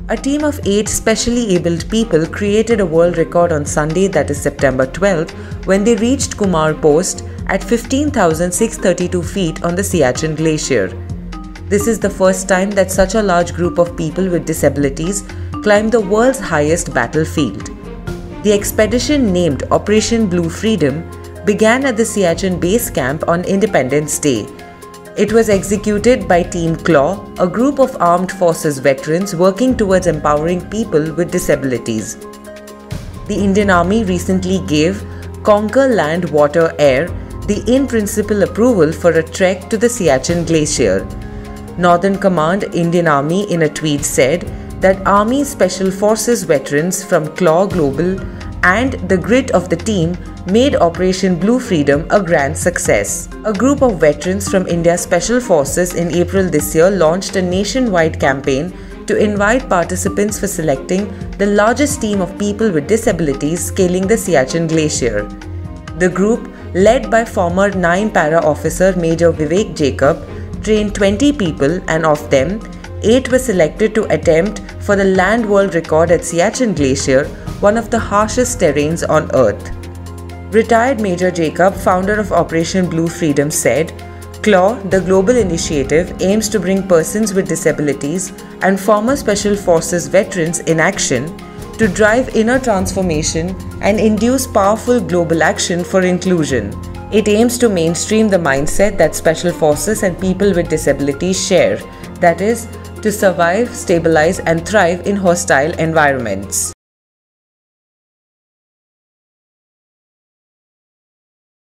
A team of 8 specially abled people created a world record on Sunday, that is September 12, when they reached Kumar Post at 15,632 feet on the Siachen Glacier. This is the first time that such a large group of people with disabilities climbed the world's highest battlefield. The expedition, named Operation Blue Freedom, began at the Siachen Base Camp on Independence Day. It was executed by Team Claw, a group of armed forces veterans working towards empowering people with disabilities. The Indian Army recently gave Conquer Land, Water, Air the in-principle approval for a trek to the Siachen Glacier. Northern Command Indian Army in a tweet said that Army Special Forces veterans from Claw Global and the grit of the team made Operation Blue Freedom a grand success. A group of veterans from India's Special Forces in April this year launched a nationwide campaign to invite participants for selecting the largest team of people with disabilities scaling the Siachen Glacier. The group, led by former 9 Para officer Major Vivek Jacob, trained 20 people, and of them, 8 were selected to attempt for the land world record at Siachen Glacier, one of the harshest terrains on Earth. Retired Major Jacob, founder of Operation Blue Freedom, said, "Claw, the global initiative, aims to bring persons with disabilities and former Special Forces veterans in action to drive inner transformation and induce powerful global action for inclusion. It aims to mainstream the mindset that Special Forces and people with disabilities share, that is, to survive, stabilize, and thrive in hostile environments."